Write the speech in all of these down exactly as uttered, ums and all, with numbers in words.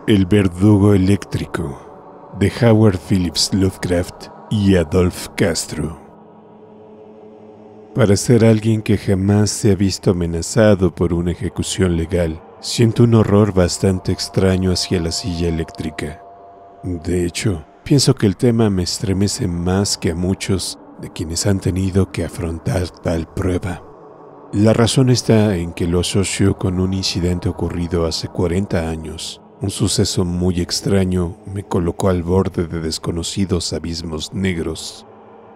El verdugo eléctrico, de Howard Phillips Lovecraft y Adolph Castro. Para ser alguien que jamás se ha visto amenazado por una ejecución legal, siento un horror bastante extraño hacia la silla eléctrica. De hecho, pienso que el tema me estremece más que a muchos de quienes han tenido que afrontar tal prueba. La razón está en que lo asocio con un incidente ocurrido hace cuarenta años. Un suceso muy extraño me colocó al borde de desconocidos abismos negros.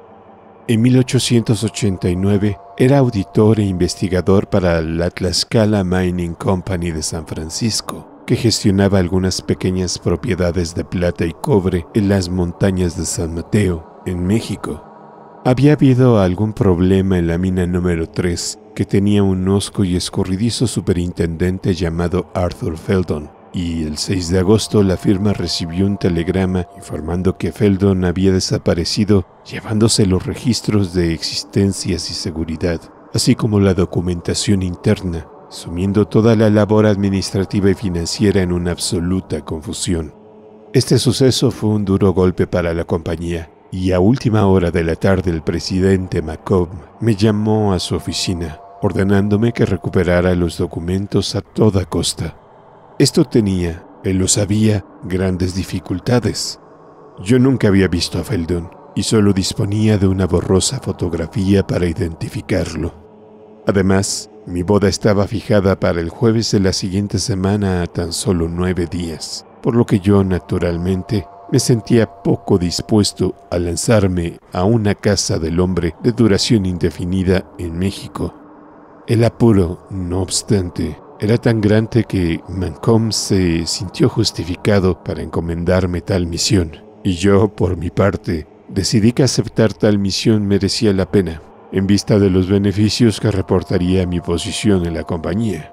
En mil ochocientos ochenta y nueve era auditor e investigador para la Tlaxcala Mining Company de San Francisco, que gestionaba algunas pequeñas propiedades de plata y cobre en las montañas de San Mateo, en México. Había habido algún problema en la mina número tres, que tenía un hosco y escurridizo superintendente llamado Arthur Feldon. Y el seis de agosto la firma recibió un telegrama informando que Feldon había desaparecido, llevándose los registros de existencias y seguridad, así como la documentación interna, sumiendo toda la labor administrativa y financiera en una absoluta confusión. Este suceso fue un duro golpe para la compañía, y a última hora de la tarde el presidente McComb me llamó a su oficina, ordenándome que recuperara los documentos a toda costa. Esto tenía, él lo sabía, grandes dificultades. Yo nunca había visto a Feldon y solo disponía de una borrosa fotografía para identificarlo. Además, mi boda estaba fijada para el jueves de la siguiente semana a tan solo nueve días, por lo que yo, naturalmente, me sentía poco dispuesto a lanzarme a una casa del hombre de duración indefinida en México. El apuro, no obstante, era tan grande que McComb se sintió justificado para encomendarme tal misión, y yo, por mi parte, decidí que aceptar tal misión merecía la pena, en vista de los beneficios que reportaría mi posición en la compañía.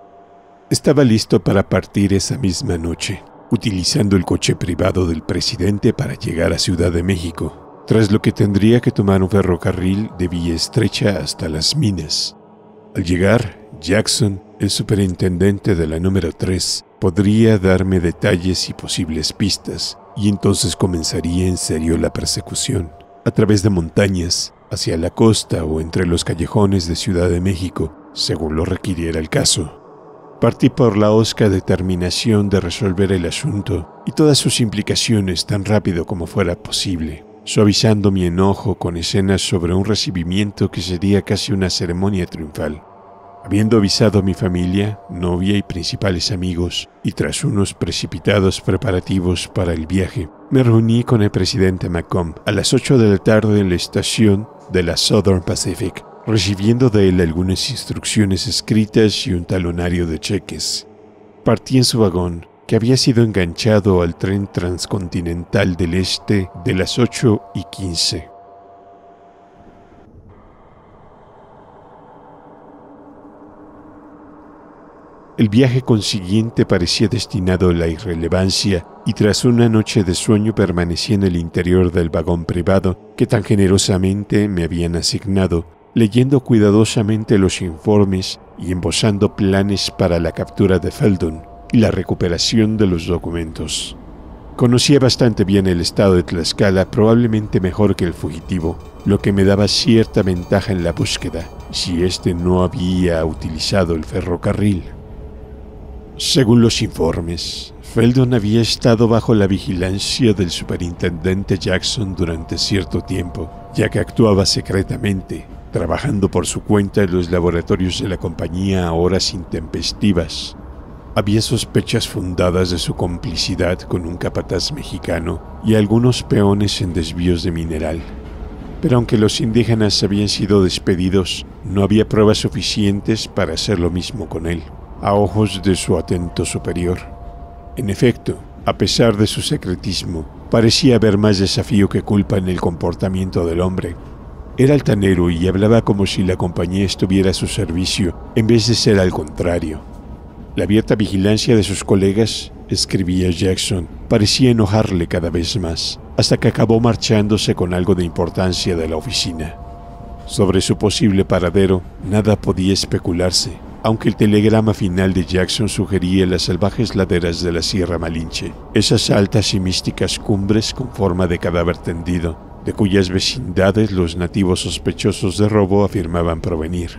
Estaba listo para partir esa misma noche, utilizando el coche privado del presidente para llegar a Ciudad de México, tras lo que tendría que tomar un ferrocarril de vía estrecha hasta las minas. Al llegar, Jackson, el superintendente de la número tres, podría darme detalles y posibles pistas, y entonces comenzaría en serio la persecución, a través de montañas, hacia la costa o entre los callejones de Ciudad de México, según lo requiriera el caso. Partí por la hosca determinación de resolver el asunto y todas sus implicaciones tan rápido como fuera posible, suavizando mi enojo con escenas sobre un recibimiento que sería casi una ceremonia triunfal. Habiendo avisado a mi familia, novia y principales amigos, y tras unos precipitados preparativos para el viaje, me reuní con el presidente McComb a las ocho de la tarde en la estación de la Southern Pacific, recibiendo de él algunas instrucciones escritas y un talonario de cheques. Partí en su vagón, que había sido enganchado al tren transcontinental del este de las ocho y quince. El viaje consiguiente parecía destinado a la irrelevancia y tras una noche de sueño permanecí en el interior del vagón privado que tan generosamente me habían asignado, leyendo cuidadosamente los informes y embozando planes para la captura de Feldon y la recuperación de los documentos. Conocía bastante bien el estado de Tlaxcala, probablemente mejor que el fugitivo, lo que me daba cierta ventaja en la búsqueda, si éste no había utilizado el ferrocarril. Según los informes, Feldon había estado bajo la vigilancia del superintendente Jackson durante cierto tiempo, ya que actuaba secretamente, trabajando por su cuenta en los laboratorios de la compañía a horas intempestivas. Había sospechas fundadas de su complicidad con un capataz mexicano y algunos peones en desvíos de mineral. Pero aunque los indígenas habían sido despedidos, no había pruebas suficientes para hacer lo mismo con él, a ojos de su atento superior. En efecto, a pesar de su secretismo, parecía haber más desafío que culpa en el comportamiento del hombre. Era altanero y hablaba como si la compañía estuviera a su servicio, en vez de ser al contrario. La abierta vigilancia de sus colegas, escribía Jackson, parecía enojarle cada vez más, hasta que acabó marchándose con algo de importancia de la oficina. Sobre su posible paradero, nada podía especularse, aunque el telegrama final de Jackson sugería las salvajes laderas de la Sierra Malinche, esas altas y místicas cumbres con forma de cadáver tendido, de cuyas vecindades los nativos sospechosos de robo afirmaban provenir.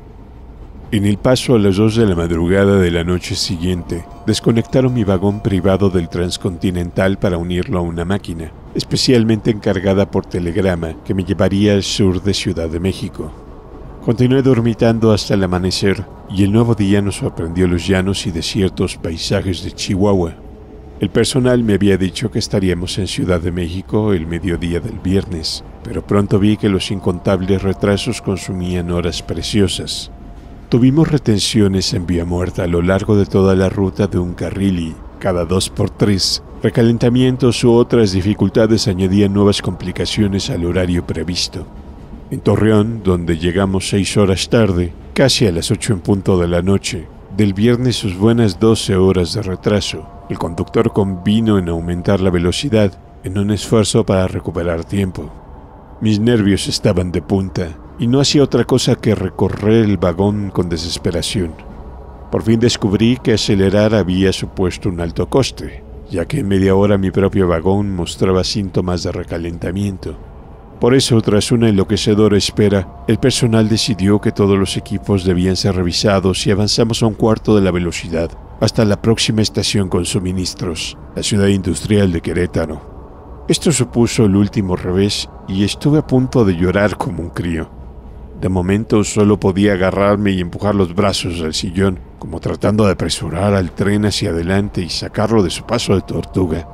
En el paso a las dos de la madrugada de la noche siguiente, desconectaron mi vagón privado del Transcontinental para unirlo a una máquina, especialmente encargada por telegrama, que me llevaría al sur de Ciudad de México. Continué dormitando hasta el amanecer, y el nuevo día nos sorprendió los llanos y desiertos paisajes de Chihuahua. El personal me había dicho que estaríamos en Ciudad de México el mediodía del viernes, pero pronto vi que los incontables retrasos consumían horas preciosas. Tuvimos retenciones en vía muerta a lo largo de toda la ruta de un carril y, cada dos por tres, recalentamientos u otras dificultades añadían nuevas complicaciones al horario previsto. En Torreón, donde llegamos seis horas tarde, casi a las ocho en punto de la noche, del viernes sus buenas doce horas de retraso, el conductor convino en aumentar la velocidad en un esfuerzo para recuperar tiempo. Mis nervios estaban de punta y no hacía otra cosa que recorrer el vagón con desesperación. Por fin descubrí que acelerar había supuesto un alto coste, ya que en media hora mi propio vagón mostraba síntomas de recalentamiento. Por eso, tras una enloquecedora espera, el personal decidió que todos los equipos debían ser revisados y avanzamos a un cuarto de la velocidad, hasta la próxima estación con suministros, la ciudad industrial de Querétaro. Esto supuso el último revés y estuve a punto de llorar como un crío. De momento solo podía agarrarme y empujar los brazos del sillón, como tratando de apresurar al tren hacia adelante y sacarlo de su paso de tortuga.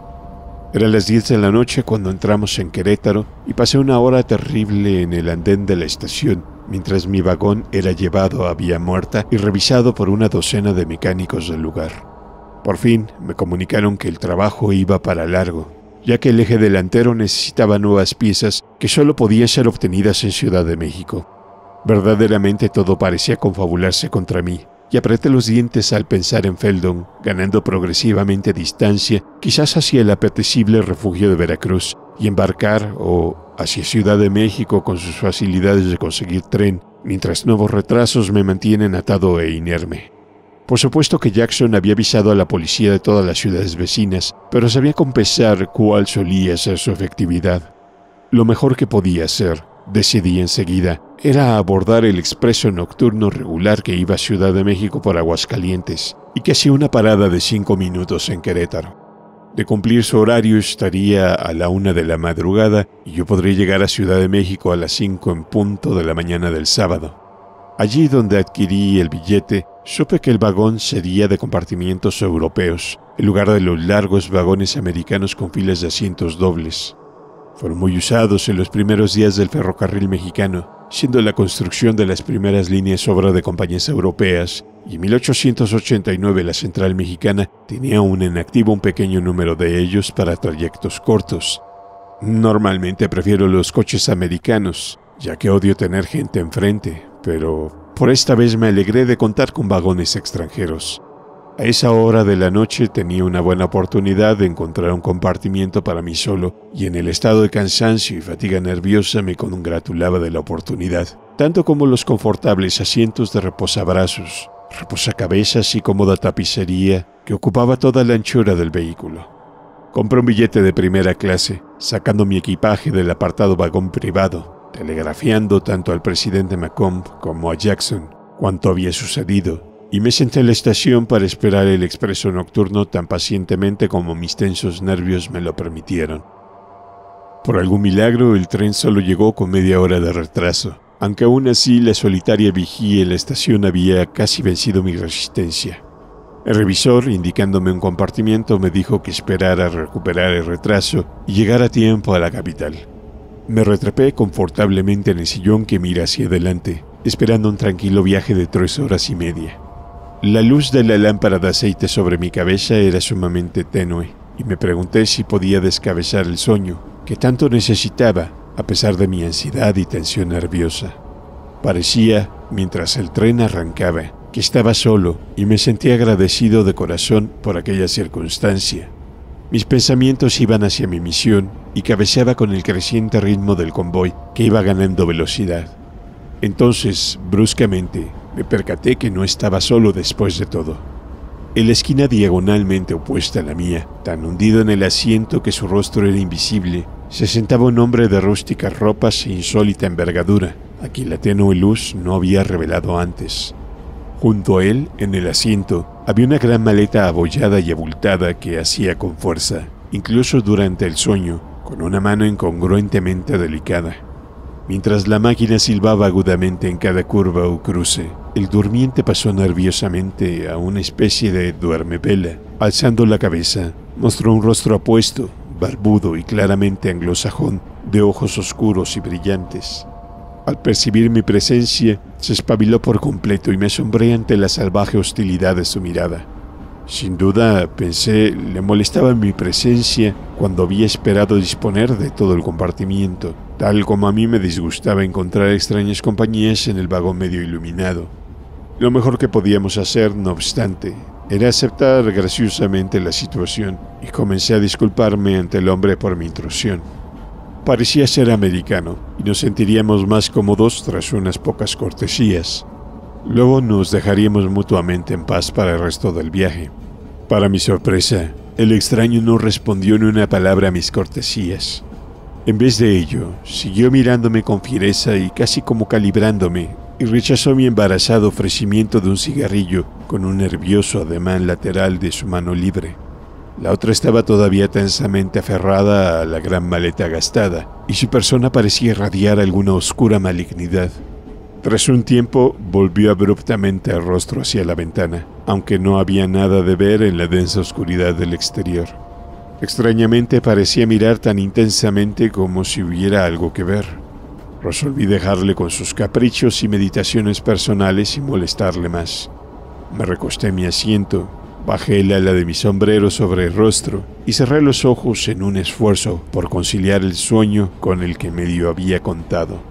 Eran las diez de la noche cuando entramos en Querétaro y pasé una hora terrible en el andén de la estación, mientras mi vagón era llevado a vía muerta y revisado por una docena de mecánicos del lugar. Por fin me comunicaron que el trabajo iba para largo, ya que el eje delantero necesitaba nuevas piezas que solo podían ser obtenidas en Ciudad de México. Verdaderamente todo parecía confabularse contra mí, y apreté los dientes al pensar en Feldon, ganando progresivamente distancia, quizás hacia el apetecible refugio de Veracruz, y embarcar o hacia Ciudad de México con sus facilidades de conseguir tren, mientras nuevos retrasos me mantienen atado e inerme. Por supuesto que Jackson había avisado a la policía de todas las ciudades vecinas, pero sabía compensar cuál solía ser su efectividad. Lo mejor que podía hacer, decidí enseguida, era abordar el expreso nocturno regular que iba a Ciudad de México por Aguascalientes y que hacía una parada de cinco minutos en Querétaro. De cumplir su horario estaría a la una de la madrugada y yo podría llegar a Ciudad de México a las cinco en punto de la mañana del sábado. Allí donde adquirí el billete, supe que el vagón sería de compartimientos europeos, en lugar de los largos vagones americanos con filas de asientos dobles. Fueron muy usados en los primeros días del ferrocarril mexicano, siendo la construcción de las primeras líneas obra de compañías europeas, y en mil ochocientos ochenta y nueve la central mexicana tenía aún en activo un pequeño número de ellos para trayectos cortos. Normalmente prefiero los coches americanos, ya que odio tener gente enfrente, pero por esta vez me alegré de contar con vagones extranjeros. A esa hora de la noche tenía una buena oportunidad de encontrar un compartimiento para mí solo, y en el estado de cansancio y fatiga nerviosa me congratulaba de la oportunidad, tanto como los confortables asientos de reposabrazos, reposacabezas y cómoda tapicería que ocupaba toda la anchura del vehículo. Compré un billete de primera clase, sacando mi equipaje del apartado vagón privado, telegrafiando tanto al presidente Macomb como a Jackson cuanto había sucedido, y me senté en la estación para esperar el expreso nocturno tan pacientemente como mis tensos nervios me lo permitieron. Por algún milagro, el tren solo llegó con media hora de retraso, aunque aún así la solitaria vigía en la estación había casi vencido mi resistencia. El revisor, indicándome un compartimiento, me dijo que esperara a recuperar el retraso y llegar a tiempo a la capital. Me retrepé confortablemente en el sillón que mira hacia adelante, esperando un tranquilo viaje de tres horas y media. La luz de la lámpara de aceite sobre mi cabeza era sumamente tenue, y me pregunté si podía descabezar el sueño que tanto necesitaba a pesar de mi ansiedad y tensión nerviosa. Parecía, mientras el tren arrancaba, que estaba solo y me sentía agradecido de corazón por aquella circunstancia. Mis pensamientos iban hacia mi misión y cabeceaba con el creciente ritmo del convoy que iba ganando velocidad. Entonces, bruscamente, Me percaté que no estaba solo después de todo. En la esquina diagonalmente opuesta a la mía, tan hundido en el asiento que su rostro era invisible, se sentaba un hombre de rústicas ropas e insólita envergadura, a quien la tenue luz no había revelado antes. Junto a él, en el asiento, había una gran maleta abollada y abultada que hacía con fuerza, incluso durante el sueño, con una mano incongruentemente delicada. Mientras la máquina silbaba agudamente en cada curva o cruce, el durmiente pasó nerviosamente a una especie de duermevela. Alzando la cabeza, mostró un rostro apuesto, barbudo y claramente anglosajón, de ojos oscuros y brillantes. Al percibir mi presencia, se espabiló por completo y me asombré ante la salvaje hostilidad de su mirada. Sin duda, pensé, le molestaba mi presencia cuando había esperado disponer de todo el compartimiento, tal como a mí me disgustaba encontrar extrañas compañías en el vagón medio iluminado. Lo mejor que podíamos hacer, no obstante, era aceptar graciosamente la situación y comencé a disculparme ante el hombre por mi intrusión. Parecía ser americano y nos sentiríamos más cómodos tras unas pocas cortesías. Luego nos dejaríamos mutuamente en paz para el resto del viaje. Para mi sorpresa, el extraño no respondió ni una palabra a mis cortesías. En vez de ello, siguió mirándome con fiereza y casi como calibrándome, y rechazó mi embarazado ofrecimiento de un cigarrillo con un nervioso ademán lateral de su mano libre. La otra estaba todavía tensamente aferrada a la gran maleta gastada, y su persona parecía irradiar alguna oscura malignidad. Tras un tiempo, volvió abruptamente el rostro hacia la ventana, aunque no había nada de ver en la densa oscuridad del exterior. Extrañamente parecía mirar tan intensamente como si hubiera algo que ver. Resolví dejarle con sus caprichos y meditaciones personales y molestarle más. Me recosté en mi asiento, bajé el ala de mi sombrero sobre el rostro y cerré los ojos en un esfuerzo por conciliar el sueño con el que medio había contado.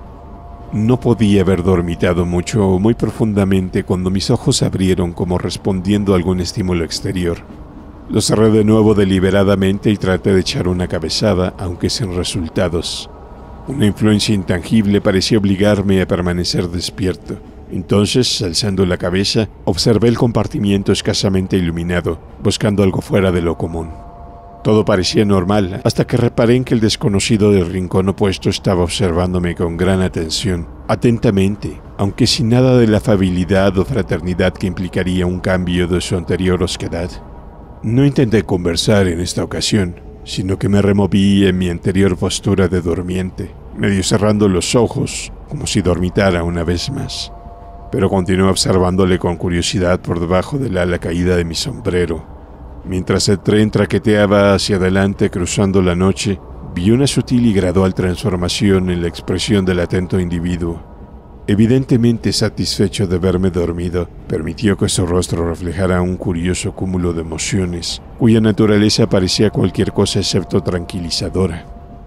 No podía haber dormitado mucho o muy profundamente cuando mis ojos se abrieron como respondiendo a algún estímulo exterior. Los cerré de nuevo deliberadamente y traté de echar una cabezada, aunque sin resultados. Una influencia intangible parecía obligarme a permanecer despierto. Entonces, alzando la cabeza, observé el compartimiento escasamente iluminado, buscando algo fuera de lo común. Todo parecía normal, hasta que reparé en que el desconocido del rincón opuesto estaba observándome con gran atención, atentamente, aunque sin nada de la afabilidad o fraternidad que implicaría un cambio de su anterior osquedad. No intenté conversar en esta ocasión, sino que me removí en mi anterior postura de durmiente, medio cerrando los ojos, como si dormitara una vez más. Pero continué observándole con curiosidad por debajo del ala caída de mi sombrero. Mientras el tren traqueteaba hacia adelante cruzando la noche, vi una sutil y gradual transformación en la expresión del atento individuo. Evidentemente satisfecho de verme dormido, permitió que su rostro reflejara un curioso cúmulo de emociones, cuya naturaleza parecía cualquier cosa excepto tranquilizadora.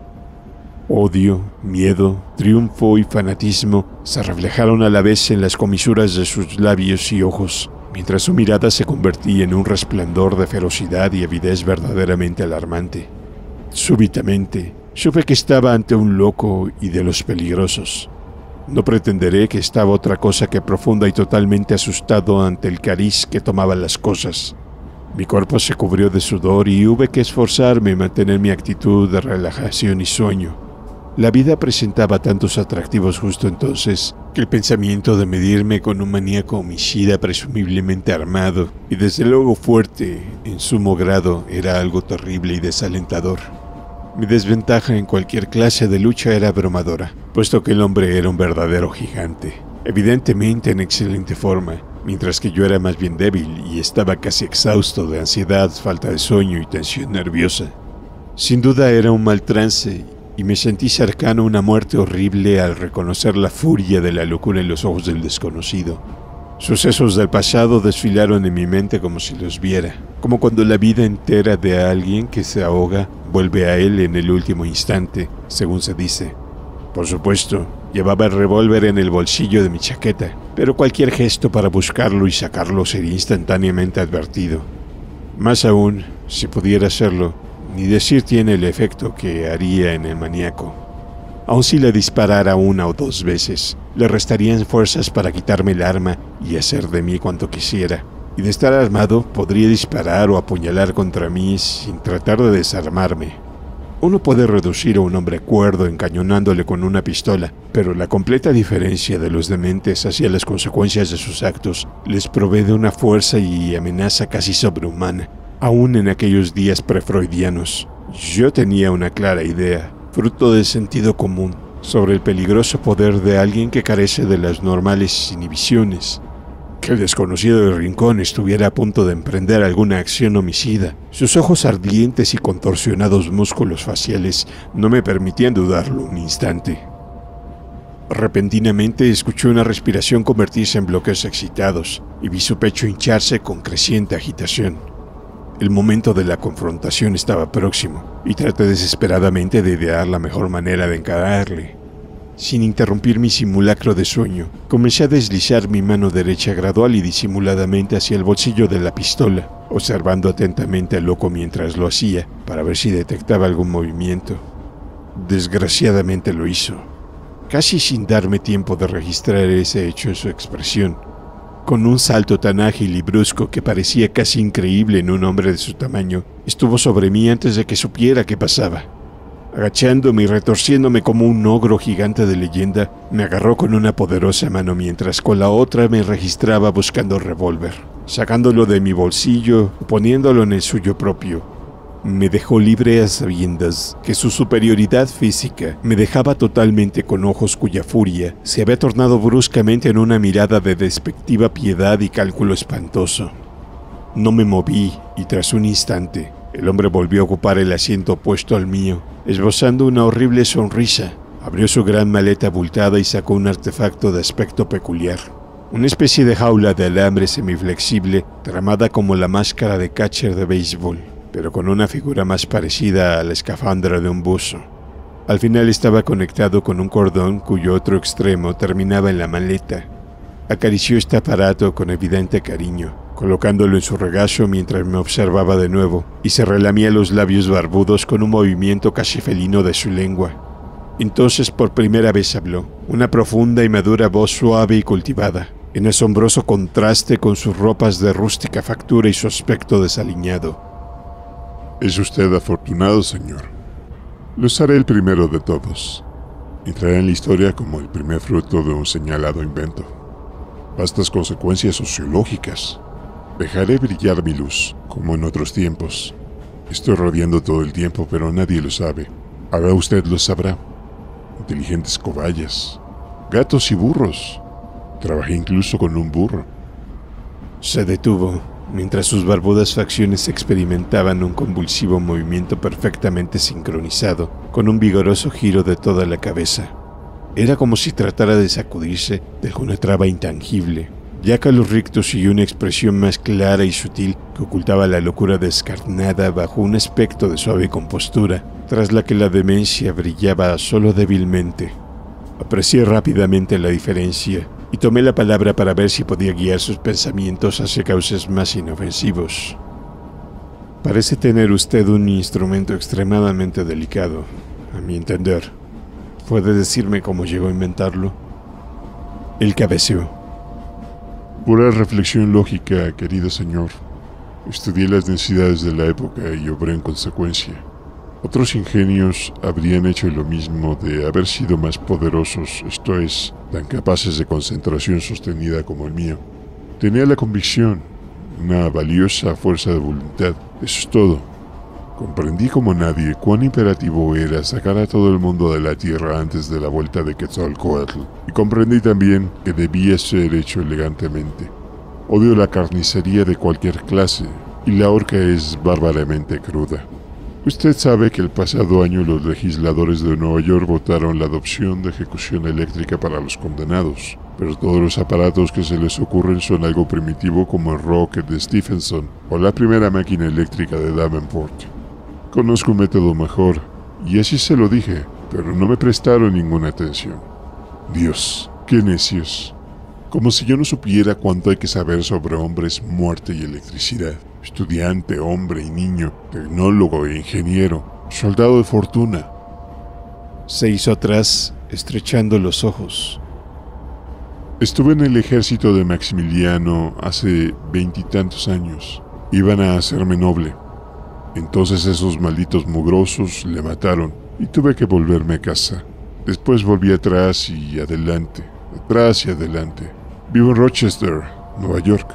Odio, miedo, triunfo y fanatismo se reflejaron a la vez en las comisuras de sus labios y ojos, mientras su mirada se convertía en un resplandor de ferocidad y avidez verdaderamente alarmante. Súbitamente, supe que estaba ante un loco y de los peligrosos. No pretenderé que estaba otra cosa que profunda y totalmente asustado ante el cariz que tomaban las cosas. Mi cuerpo se cubrió de sudor y hubo que esforzarme en mantener mi actitud de relajación y sueño. La vida presentaba tantos atractivos justo entonces que el pensamiento de medirme con un maníaco homicida presumiblemente armado y desde luego fuerte en sumo grado era algo terrible y desalentador. Mi desventaja en cualquier clase de lucha era abrumadora, puesto que el hombre era un verdadero gigante, evidentemente en excelente forma, mientras que yo era más bien débil y estaba casi exhausto de ansiedad, falta de sueño y tensión nerviosa. Sin duda era un mal trance y me sentí cercano a una muerte horrible al reconocer la furia de la locura en los ojos del desconocido. Sucesos del pasado desfilaron en mi mente como si los viera, como cuando la vida entera de alguien que se ahoga vuelve a él en el último instante, según se dice. Por supuesto, llevaba el revólver en el bolsillo de mi chaqueta, pero cualquier gesto para buscarlo y sacarlo sería instantáneamente advertido. Más aún, si pudiera hacerlo, ni decir tiene el efecto que haría en el maníaco. Aun si le disparara una o dos veces, le restarían fuerzas para quitarme el arma y hacer de mí cuanto quisiera. Y de estar armado, podría disparar o apuñalar contra mí sin tratar de desarmarme. Uno puede reducir a un hombre cuerdo encañonándole con una pistola, pero la completa diferencia de los dementes hacia las consecuencias de sus actos les provee de una fuerza y amenaza casi sobrehumana, aún en aquellos días prefreudianos. Yo tenía una clara idea, fruto del sentido común, sobre el peligroso poder de alguien que carece de las normales inhibiciones. Que el desconocido del rincón estuviera a punto de emprender alguna acción homicida. Sus ojos ardientes y contorsionados músculos faciales no me permitían dudarlo un instante. Repentinamente escuché una respiración convertirse en bloqueos excitados y vi su pecho hincharse con creciente agitación. El momento de la confrontación estaba próximo y traté desesperadamente de idear la mejor manera de encararle. Sin interrumpir mi simulacro de sueño, comencé a deslizar mi mano derecha gradual y disimuladamente hacia el bolsillo de la pistola, observando atentamente al loco mientras lo hacía para ver si detectaba algún movimiento. Desgraciadamente lo hizo, casi sin darme tiempo de registrar ese hecho en su expresión. Con un salto tan ágil y brusco que parecía casi increíble en un hombre de su tamaño, estuvo sobre mí antes de que supiera qué pasaba. Agachándome y retorciéndome como un ogro gigante de leyenda, me agarró con una poderosa mano mientras con la otra me registraba buscando revólver. Sacándolo de mi bolsillo, poniéndolo en el suyo propio, me dejó libre a sabiendas que su superioridad física me dejaba totalmente con ojos cuya furia se había tornado bruscamente en una mirada de despectiva piedad y cálculo espantoso. No me moví y tras un instante, el hombre volvió a ocupar el asiento opuesto al mío, esbozando una horrible sonrisa. Abrió su gran maleta abultada y sacó un artefacto de aspecto peculiar. Una especie de jaula de alambre semiflexible, tramada como la máscara de catcher de béisbol, pero con una figura más parecida a la escafandra de un buzo. Al final estaba conectado con un cordón cuyo otro extremo terminaba en la maleta. Acarició este aparato con evidente cariño, colocándolo en su regazo mientras me observaba de nuevo, y se relamía los labios barbudos con un movimiento casi felino de su lengua. Entonces por primera vez habló, una profunda y madura voz suave y cultivada, en asombroso contraste con sus ropas de rústica factura y su aspecto desaliñado. Es usted afortunado, señor. Lo haré el primero de todos. Entrará en la historia como el primer fruto de un señalado invento. Vastas consecuencias sociológicas. Dejaré brillar mi luz, como en otros tiempos. Estoy rodeando todo el tiempo, pero nadie lo sabe. Ahora usted lo sabrá. Inteligentes cobayas, gatos y burros. Trabajé incluso con un burro. Se detuvo, mientras sus barbudas facciones experimentaban un convulsivo movimiento perfectamente sincronizado, con un vigoroso giro de toda la cabeza. Era como si tratara de sacudirse de alguna traba intangible, ya que a los rictos siguió una expresión más clara y sutil que ocultaba la locura descarnada bajo un aspecto de suave compostura, tras la que la demencia brillaba solo débilmente. Aprecié rápidamente la diferencia y tomé la palabra para ver si podía guiar sus pensamientos hacia cauces más inofensivos. Parece tener usted un instrumento extremadamente delicado, a mi entender. ¿Puede decirme cómo llegó a inventarlo? Él cabeceó. Pura reflexión lógica, querido señor. Estudié las necesidades de la época y obré en consecuencia. Otros ingenios habrían hecho lo mismo de haber sido más poderosos, esto es, tan capaces de concentración sostenida como el mío. Tenía la convicción, una valiosa fuerza de voluntad, eso es todo. Comprendí como nadie cuán imperativo era sacar a todo el mundo de la tierra antes de la vuelta de Quetzalcóatl, y comprendí también que debía ser hecho elegantemente. Odio la carnicería de cualquier clase, y la horca es bárbaramente cruda. Usted sabe que el pasado año los legisladores de Nueva York votaron la adopción de ejecución eléctrica para los condenados, pero todos los aparatos que se les ocurren son algo primitivo como el rocket de Stephenson o la primera máquina eléctrica de Davenport. Conozco un método mejor, y así se lo dije, pero no me prestaron ninguna atención. Dios, qué necios. Como si yo no supiera cuánto hay que saber sobre hombres, muerte y electricidad. Estudiante, hombre y niño, tecnólogo e ingeniero, soldado de fortuna. Se hizo atrás, estrechando los ojos. Estuve en el ejército de Maximiliano hace veintitantos años. Iban a hacerme noble. Entonces esos malditos mugrosos le mataron y tuve que volverme a casa. Después volví atrás y adelante, atrás y adelante. Vivo en Rochester, Nueva York.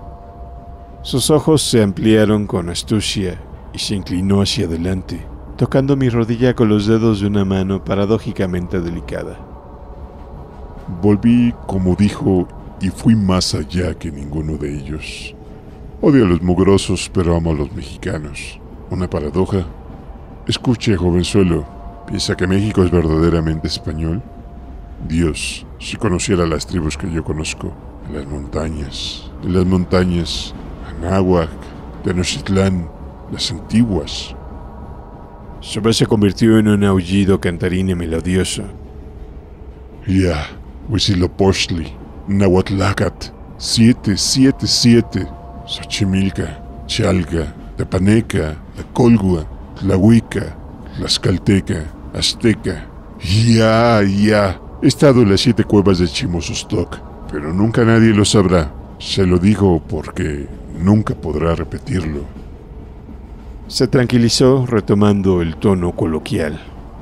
Sus ojos se ampliaron con astucia y se inclinó hacia adelante, tocando mi rodilla con los dedos de una mano paradójicamente delicada. Volví, como dijo, y fui más allá que ninguno de ellos. Odio a los mugrosos, pero amo a los mexicanos. ¿Una paradoja? Escuche, jovenzuelo, ¿piensa que México es verdaderamente español? Dios, si conociera las tribus que yo conozco, en las montañas, en las montañas, Anáhuac, Tenochtitlán, las antiguas. Su voz se convirtió en un aullido cantarín y melodioso. Ya, Huitzilopochtli, Nahuatlacat, siete, siete, siete, Xochimilca, Chalca, Tepaneca, Tlacolgua, Tlahuica, Tlaxcalteca, Azteca. Ya, ya, he estado en las siete cuevas de Chimosostoc, pero nunca nadie lo sabrá. Se lo digo porque nunca podrá repetirlo. Se tranquilizó, retomando el tono coloquial.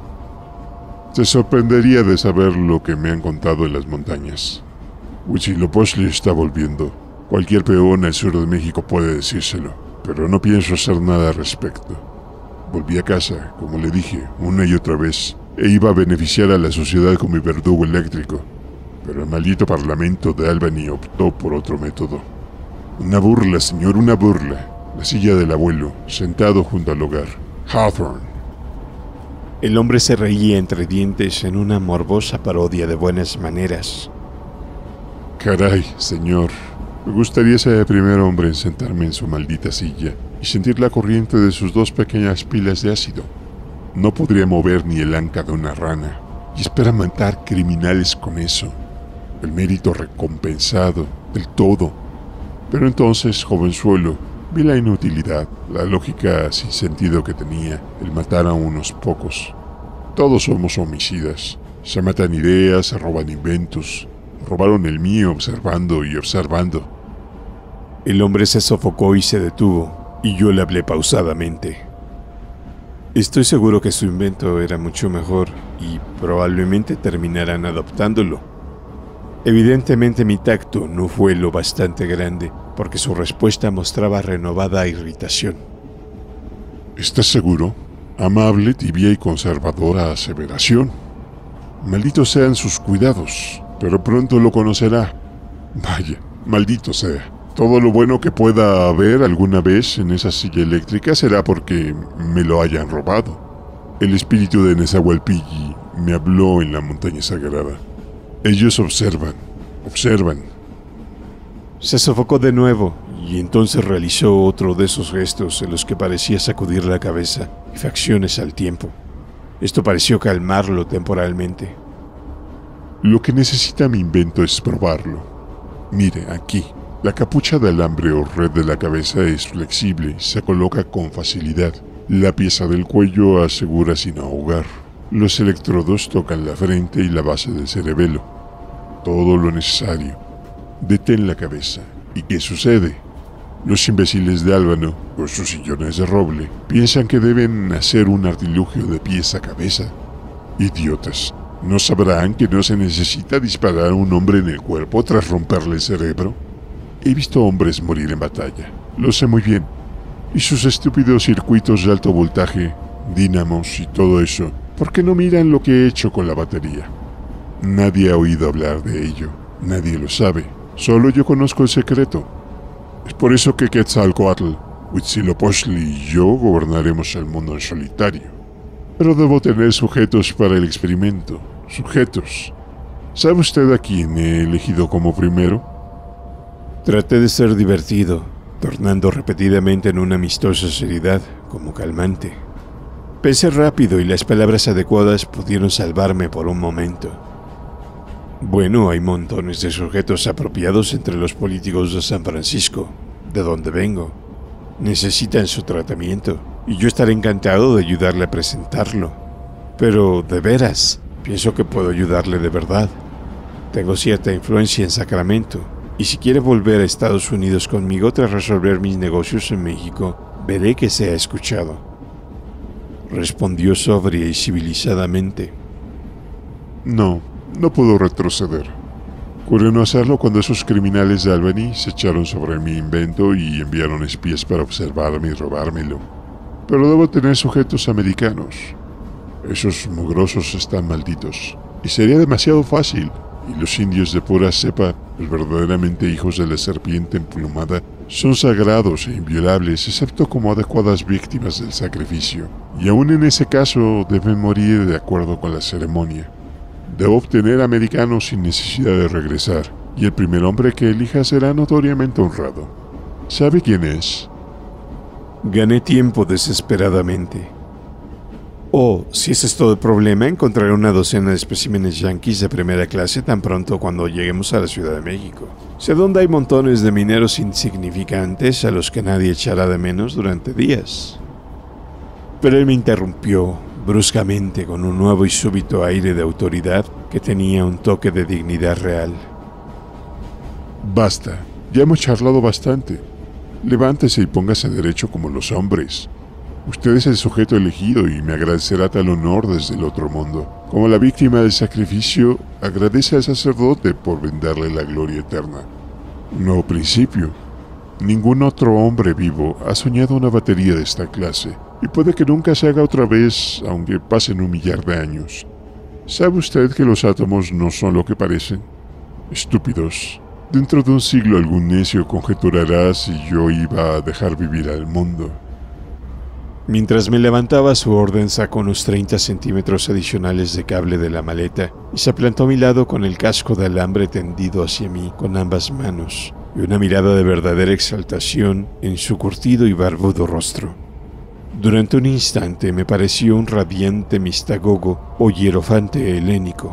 Se sorprendería de saber lo que me han contado en las montañas. Huitzilopochtli está volviendo. Cualquier peón al sur de México puede decírselo, pero no pienso hacer nada al respecto. Volví a casa, como le dije, una y otra vez, e iba a beneficiar a la sociedad con mi verdugo eléctrico, pero el maldito parlamento de Albany optó por otro método. Una burla, señor, una burla. La silla del abuelo, sentado junto al hogar. Hawthorne. El hombre se reía entre dientes en una morbosa parodia de buenas maneras. Caray, señor. Me gustaría ser el primer hombre en sentarme en su maldita silla y sentir la corriente de sus dos pequeñas pilas de ácido. No podría mover ni el anca de una rana, y espera matar criminales con eso. El mérito recompensado, del todo. Pero entonces, jovenzuelo, vi la inutilidad, la lógica sin sentido que tenía el matar a unos pocos. Todos somos homicidas. Se matan ideas, se roban inventos. Robaron el mío observando y observando. El hombre se sofocó y se detuvo, y yo le hablé pausadamente. Estoy seguro que su invento era mucho mejor y probablemente terminarán adoptándolo. Evidentemente mi tacto no fue lo bastante grande, porque su respuesta mostraba renovada irritación. ¿Estás seguro? Amable, tibia y conservadora aseveración. Malditos sean sus cuidados, pero pronto lo conocerá. Vaya, maldito sea. Todo lo bueno que pueda haber alguna vez en esa silla eléctrica será porque me lo hayan robado. El espíritu de Nezahualpilli me habló en la montaña sagrada. Ellos observan, observan. Se sofocó de nuevo y entonces realizó otro de esos gestos en los que parecía sacudir la cabeza y facciones al tiempo. Esto pareció calmarlo temporalmente. Lo que necesita mi invento es probarlo. Mire, aquí. La capucha de alambre o red de la cabeza es flexible y se coloca con facilidad. La pieza del cuello asegura sin ahogar. Los electrodos tocan la frente y la base del cerebelo. Todo lo necesario. Detén la cabeza. ¿Y qué sucede? Los imbéciles de Albano, con sus sillones de roble, piensan que deben hacer un artilugio de pies a cabeza. Idiotas. ¿No sabrán que no se necesita disparar a un hombre en el cuerpo tras romperle el cerebro? He visto hombres morir en batalla, lo sé muy bien. Y sus estúpidos circuitos de alto voltaje, dínamos y todo eso, ¿por qué no miran lo que he hecho con la batería? Nadie ha oído hablar de ello, nadie lo sabe, solo yo conozco el secreto. Es por eso que Quetzalcóatl, Huitzilopochtli y yo gobernaremos el mundo en solitario. Pero debo tener sujetos para el experimento, sujetos. ¿Sabe usted a quién he elegido como primero? Traté de ser divertido, tornando repetidamente en una amistosa seriedad, como calmante. Pensé rápido y las palabras adecuadas pudieron salvarme por un momento. Bueno, hay montones de sujetos apropiados entre los políticos de San Francisco, de donde vengo. Necesitan su tratamiento, y yo estaré encantado de ayudarle a presentarlo. Pero, de veras, pienso que puedo ayudarle de verdad. Tengo cierta influencia en Sacramento, y si quiere volver a Estados Unidos conmigo tras resolver mis negocios en México, veré que sea escuchado. Respondió sobria y civilizadamente. No, no puedo retroceder. Juré no hacerlo cuando esos criminales de Albany se echaron sobre mi invento y enviaron espías para observarme y robármelo. Pero debo tener sujetos americanos. Esos mugrosos están malditos, y sería demasiado fácil, y los indios de pura cepa, los verdaderamente hijos de la serpiente emplumada, son sagrados e inviolables, excepto como adecuadas víctimas del sacrificio, y aún en ese caso deben morir de acuerdo con la ceremonia. Debo obtener americanos sin necesidad de regresar, y el primer hombre que elija será notoriamente honrado. ¿Sabe quién es? Gané tiempo desesperadamente. Oh, si ese es todo el problema, encontraré una docena de especímenes yanquis de primera clase tan pronto cuando lleguemos a la Ciudad de México. Sé dónde hay montones de mineros insignificantes a los que nadie echará de menos durante días. Pero él me interrumpió bruscamente con un nuevo y súbito aire de autoridad que tenía un toque de dignidad real. Basta, ya hemos charlado bastante. Levántese y póngase derecho como los hombres. Usted es el sujeto elegido y me agradecerá tal honor desde el otro mundo. Como la víctima del sacrificio, agradece al sacerdote por brindarle la gloria eterna. Un nuevo principio. Ningún otro hombre vivo ha soñado una batería de esta clase, y puede que nunca se haga otra vez, aunque pasen un millar de años. ¿Sabe usted que los átomos no son lo que parecen? Estúpidos. Dentro de un siglo algún necio conjeturará si yo iba a dejar vivir al mundo. Mientras me levantaba a su orden, sacó unos treinta centímetros adicionales de cable de la maleta y se plantó a mi lado con el casco de alambre tendido hacia mí con ambas manos y una mirada de verdadera exaltación en su curtido y barbudo rostro. Durante un instante me pareció un radiante mistagogo o hierofante helénico.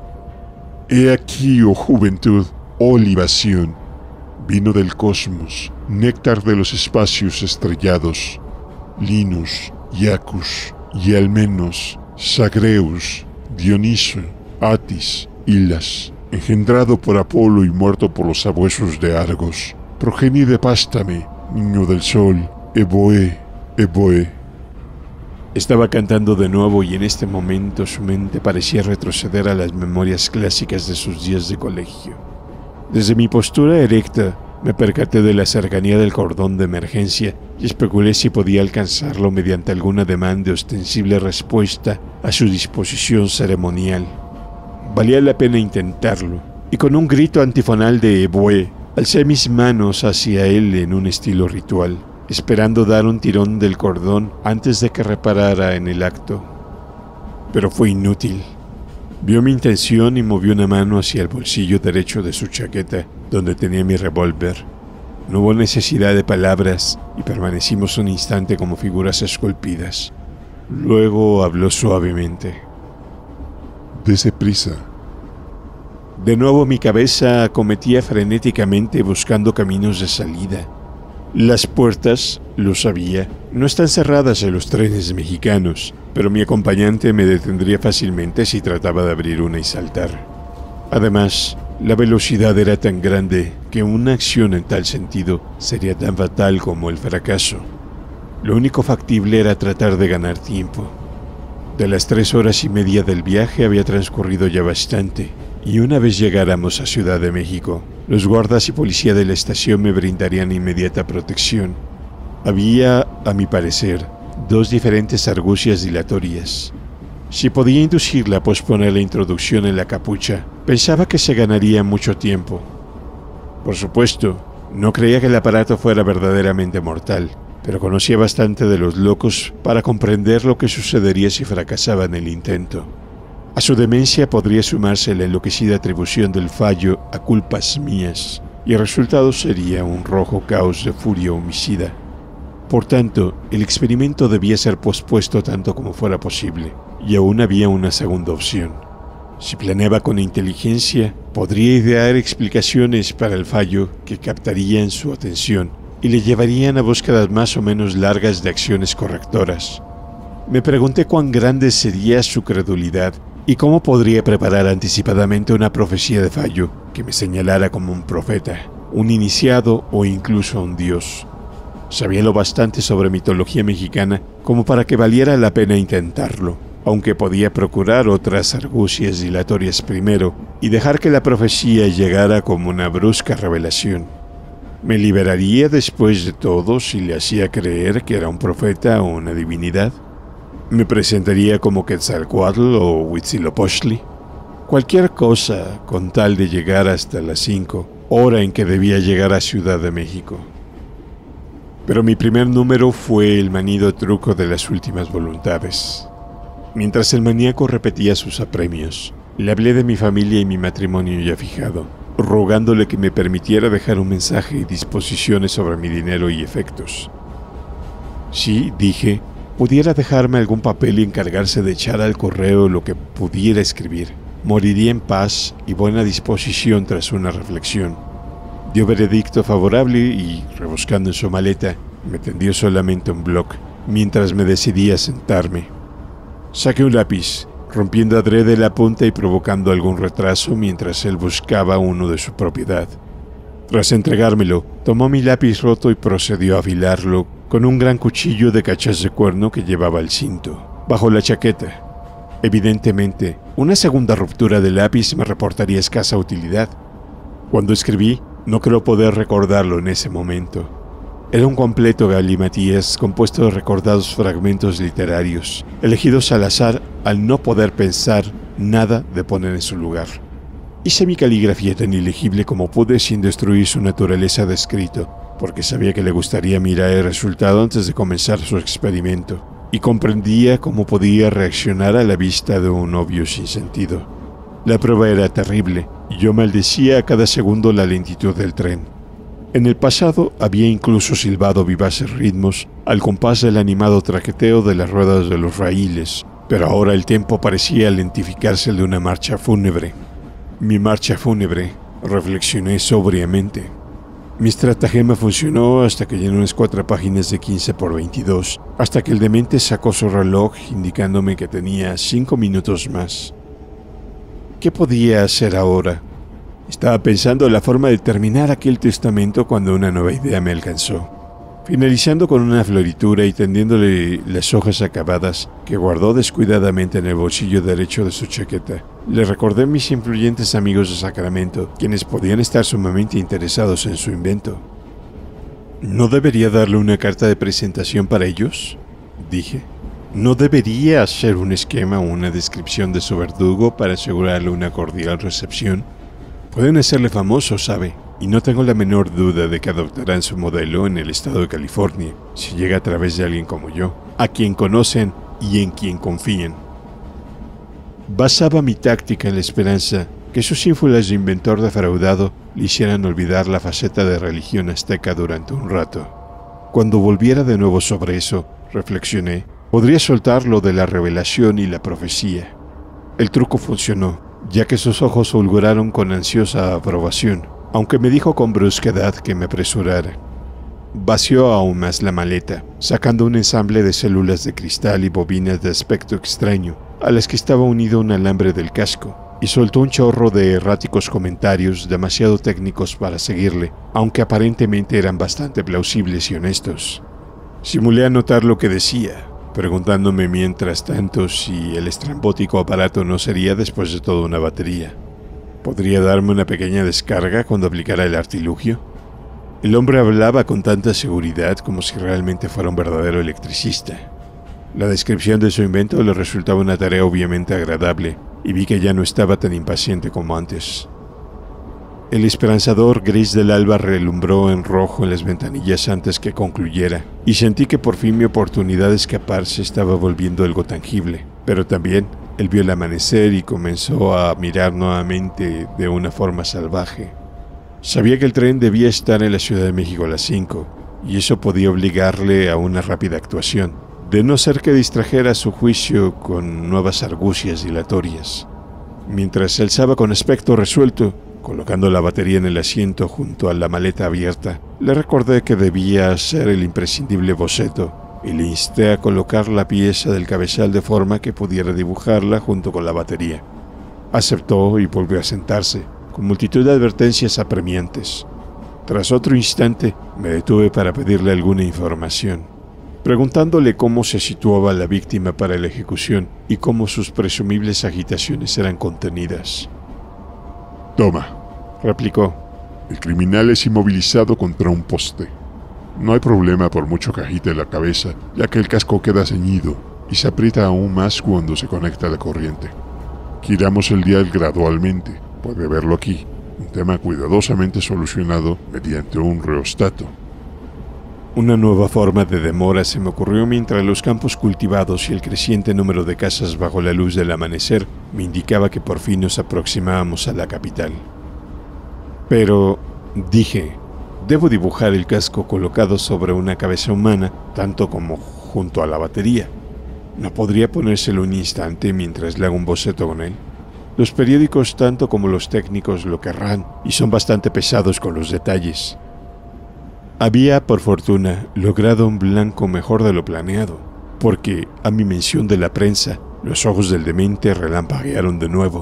He aquí, oh juventud, oh libación, vino del cosmos, néctar de los espacios estrellados, Linus, Iacus, y Almenos, Sagreus, Dioniso, Atis, Hilas, engendrado por Apolo y muerto por los sabuesos de Argos, progenie de Pástame, niño del sol, Eboé, Eboé. Estaba cantando de nuevo y en este momento su mente parecía retroceder a las memorias clásicas de sus días de colegio. Desde mi postura erecta, me percaté de la cercanía del cordón de emergencia y especulé si podía alcanzarlo mediante algún ademán de ostensible respuesta a su disposición ceremonial. Valía la pena intentarlo, y con un grito antifonal de Eboé, alcé mis manos hacia él en un estilo ritual, esperando dar un tirón del cordón antes de que reparara en el acto. Pero fue inútil. Vio mi intención y movió una mano hacia el bolsillo derecho de su chaqueta, donde tenía mi revólver. No hubo necesidad de palabras y permanecimos un instante como figuras esculpidas. Luego habló suavemente. Dese prisa. De nuevo mi cabeza acometía frenéticamente buscando caminos de salida. Las puertas, lo sabía, no están cerradas en los trenes mexicanos, pero mi acompañante me detendría fácilmente si trataba de abrir una y saltar. Además, la velocidad era tan grande que una acción en tal sentido sería tan fatal como el fracaso. Lo único factible era tratar de ganar tiempo. De las tres horas y media del viaje había transcurrido ya bastante, y una vez llegáramos a Ciudad de México, los guardas y policía de la estación me brindarían inmediata protección. Había, a mi parecer, dos diferentes argucias dilatorias. Si podía inducirla a posponer la introducción en la capucha, pensaba que se ganaría mucho tiempo. Por supuesto, no creía que el aparato fuera verdaderamente mortal, pero conocía bastante de los locos para comprender lo que sucedería si fracasaba en el intento. A su demencia podría sumarse la enloquecida atribución del fallo a culpas mías, y el resultado sería un rojo caos de furia homicida. Por tanto, el experimento debía ser pospuesto tanto como fuera posible, y aún había una segunda opción. Si planeaba con inteligencia, podría idear explicaciones para el fallo que captarían su atención y le llevarían a búsquedas más o menos largas de acciones correctoras. Me pregunté cuán grande sería su credulidad y cómo podría preparar anticipadamente una profecía de fallo que me señalara como un profeta, un iniciado o incluso un dios. Sabía lo bastante sobre mitología mexicana como para que valiera la pena intentarlo, aunque podía procurar otras argucias dilatorias primero y dejar que la profecía llegara como una brusca revelación. ¿Me liberaría después de todo si le hacía creer que era un profeta o una divinidad? ¿Me presentaría como Quetzalcóatl o Huitzilopochtli? Cualquier cosa con tal de llegar hasta las cinco, hora en que debía llegar a Ciudad de México. Pero mi primer número fue el manido truco de las últimas voluntades. Mientras el maníaco repetía sus apremios, le hablé de mi familia y mi matrimonio ya fijado, rogándole que me permitiera dejar un mensaje y disposiciones sobre mi dinero y efectos. Sí, dije, pudiera dejarme algún papel y encargarse de echar al correo lo que pudiera escribir. Moriría en paz y buena disposición tras una reflexión. Dio veredicto favorable y, rebuscando en su maleta, me tendió solamente un bloc, mientras me decidía a sentarme. Saqué un lápiz, rompiendo adrede la punta y provocando algún retraso mientras él buscaba uno de su propiedad. Tras entregármelo, tomó mi lápiz roto y procedió a afilarlo con un gran cuchillo de cachas de cuerno que llevaba al cinto, bajo la chaqueta. Evidentemente, una segunda ruptura del lápiz me reportaría escasa utilidad. Cuando escribí, no creo poder recordarlo en ese momento. Era un completo galimatías compuesto de recordados fragmentos literarios, elegidos al azar al no poder pensar nada de poner en su lugar. Hice mi caligrafía tan ilegible como pude sin destruir su naturaleza de escrito, porque sabía que le gustaría mirar el resultado antes de comenzar su experimento, y comprendía cómo podía reaccionar a la vista de un obvio sinsentido. La prueba era terrible, y yo maldecía a cada segundo la lentitud del tren. En el pasado había incluso silbado vivaces ritmos al compás del animado traqueteo de las ruedas de los raíles, pero ahora el tiempo parecía lentificarse de una marcha fúnebre. Mi marcha fúnebre, reflexioné sobriamente. Mi estratagema funcionó hasta que llenó unas cuatro páginas de quince por veintidós, hasta que el demente sacó su reloj indicándome que tenía cinco minutos más. ¿Qué podía hacer ahora? Estaba pensando en la forma de terminar aquel testamento cuando una nueva idea me alcanzó. Finalizando con una floritura y tendiéndole las hojas acabadas que guardó descuidadamente en el bolsillo derecho de su chaqueta, le recordé a mis influyentes amigos de Sacramento, quienes podían estar sumamente interesados en su invento. ¿No debería darle una carta de presentación para ellos?, dije. ¿No debería hacer un esquema o una descripción de su verdugo para asegurarle una cordial recepción? Pueden hacerle famoso, ¿sabe? Y no tengo la menor duda de que adoptarán su modelo en el estado de California, si llega a través de alguien como yo, a quien conocen y en quien confían. Basaba mi táctica en la esperanza que sus ínfulas de inventor defraudado le hicieran olvidar la faceta de religión azteca durante un rato. Cuando volviera de nuevo sobre eso, reflexioné, podría soltarlo de la revelación y la profecía. El truco funcionó, ya que sus ojos fulguraron con ansiosa aprobación, aunque me dijo con brusquedad que me apresurara. Vació aún más la maleta, sacando un ensamble de células de cristal y bobinas de aspecto extraño, a las que estaba unido un alambre del casco, y soltó un chorro de erráticos comentarios demasiado técnicos para seguirle, aunque aparentemente eran bastante plausibles y honestos. Simulé anotar lo que decía, preguntándome mientras tanto si el estrambótico aparato no sería después de todo una batería. ¿Podría darme una pequeña descarga cuando aplicara el artilugio? El hombre hablaba con tanta seguridad como si realmente fuera un verdadero electricista. La descripción de su invento le resultaba una tarea obviamente agradable, y vi que ya no estaba tan impaciente como antes. El esperanzador gris del alba relumbró en rojo en las ventanillas antes que concluyera, y sentí que por fin mi oportunidad de escapar se estaba volviendo algo tangible, pero también él vio el amanecer y comenzó a mirar nuevamente de una forma salvaje. Sabía que el tren debía estar en la Ciudad de México a las cinco, y eso podía obligarle a una rápida actuación, de no ser que distrajera su juicio con nuevas argucias dilatorias. Mientras se alzaba con aspecto resuelto, colocando la batería en el asiento junto a la maleta abierta, le recordé que debía hacer el imprescindible boceto, y le insté a colocar la pieza del cabezal de forma que pudiera dibujarla junto con la batería. Aceptó y volvió a sentarse, con multitud de advertencias apremiantes. Tras otro instante, me detuve para pedirle alguna información, preguntándole cómo se situaba la víctima para la ejecución y cómo sus presumibles agitaciones eran contenidas. Toma, replicó. El criminal es inmovilizado contra un poste. No hay problema por mucho que agite la cabeza, ya que el casco queda ceñido y se aprieta aún más cuando se conecta a la corriente. Giramos el dial gradualmente, puede verlo aquí, un tema cuidadosamente solucionado mediante un reostato. Una nueva forma de demora se me ocurrió mientras los campos cultivados y el creciente número de casas bajo la luz del amanecer me indicaba que por fin nos aproximábamos a la capital. Pero, dije, debo dibujar el casco colocado sobre una cabeza humana, tanto como junto a la batería. ¿No podría ponérselo un instante mientras le hago un boceto con él? Los periódicos, tanto como los técnicos, lo querrán, y son bastante pesados con los detalles. Había, por fortuna, logrado un blanco mejor de lo planeado, porque, a mi mención de la prensa, los ojos del demente relampaguearon de nuevo.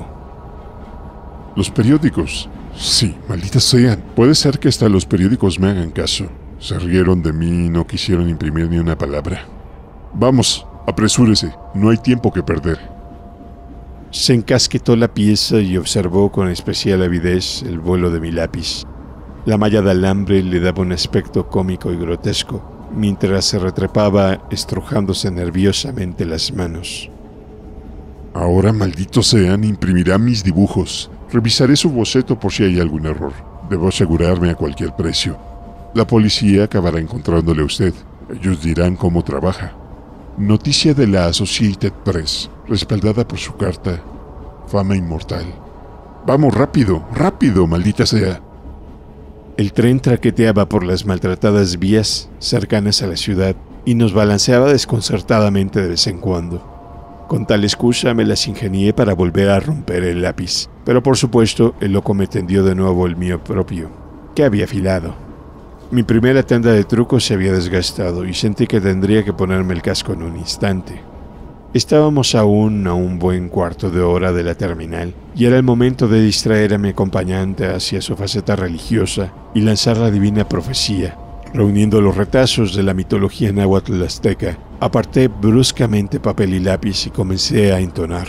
Los periódicos. Sí, malditas sean. Puede ser que hasta los periódicos me hagan caso. Se rieron de mí y no quisieron imprimir ni una palabra. Vamos, apresúrese, no hay tiempo que perder. Se encasquetó la pieza y observó con especial avidez el vuelo de mi lápiz. La malla de alambre le daba un aspecto cómico y grotesco, mientras se retrepaba estrujándose nerviosamente las manos. Ahora, malditos sean, imprimirá mis dibujos. Revisaré su boceto por si hay algún error. Debo asegurarme a cualquier precio. La policía acabará encontrándole a usted. Ellos dirán cómo trabaja. Noticia de la Associated Press, respaldada por su carta Fama Inmortal. Vamos, rápido, rápido, maldita sea. El tren traqueteaba por las maltratadas vías cercanas a la ciudad y nos balanceaba desconcertadamente de vez en cuando. Con tal excusa me las ingenié para volver a romper el lápiz, pero por supuesto el loco me tendió de nuevo el mío propio, que había afilado. Mi primera tanda de trucos se había desgastado y sentí que tendría que ponerme el casco en un instante. Estábamos aún a un buen cuarto de hora de la terminal y era el momento de distraer a mi acompañante hacia su faceta religiosa y lanzar la divina profecía. Reuniendo los retazos de la mitología náhuatl azteca, aparté bruscamente papel y lápiz y comencé a entonar.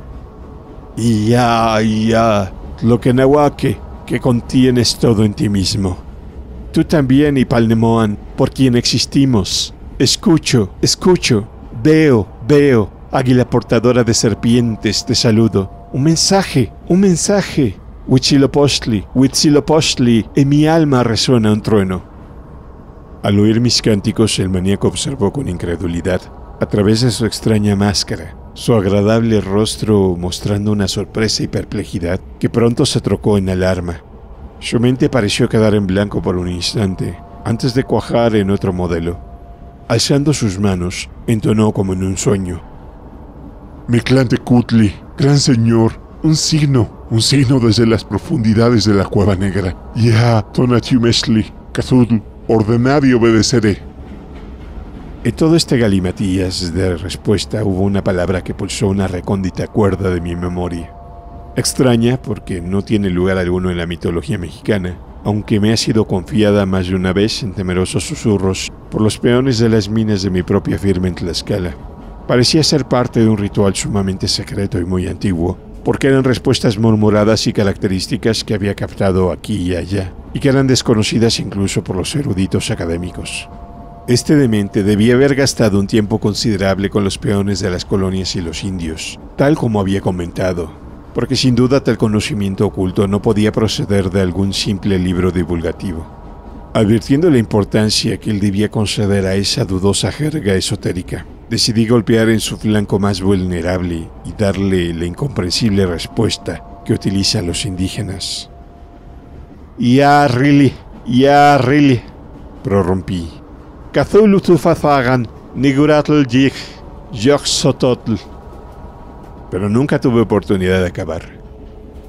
Ya, ya, lo que nahuaque, que contienes todo en ti mismo. Tú también, Ipalnemoan, por quien existimos. Escucho, escucho, veo, veo, águila portadora de serpientes, te saludo. Un mensaje, un mensaje. Huitzilopochtli, Huitzilopochtli, en mi alma resuena un trueno. Al oír mis cánticos, el maníaco observó con incredulidad, a través de su extraña máscara, su agradable rostro mostrando una sorpresa y perplejidad que pronto se trocó en alarma. Su mente pareció quedar en blanco por un instante, antes de cuajar en otro modelo. Alzando sus manos, entonó como en un sueño. Mictlantecutli, gran señor, un signo, un signo desde las profundidades de la cueva negra. Ya, Tonatiuh-Mextli, Cthulhu, ordenad y obedeceré. En todo este galimatías de respuesta hubo una palabra que pulsó una recóndita cuerda de mi memoria. Extraña porque no tiene lugar alguno en la mitología mexicana, aunque me ha sido confiada más de una vez en temerosos susurros por los peones de las minas de mi propia firma en Tlaxcala. Parecía ser parte de un ritual sumamente secreto y muy antiguo, porque eran respuestas murmuradas y características que había captado aquí y allá, y que eran desconocidas incluso por los eruditos académicos. Este demente debía haber gastado un tiempo considerable con los peones de las colonias y los indios, tal como había comentado, porque sin duda tal conocimiento oculto no podía proceder de algún simple libro divulgativo. Advirtiendo la importancia que él debía conceder a esa dudosa jerga esotérica, decidí golpear en su flanco más vulnerable y darle la incomprensible respuesta que utilizan los indígenas. Ya, really, ya, really, prorrumpí. Cthulhu tufafagan, niguratl yig, yoxototl. Pero nunca tuve oportunidad de acabar.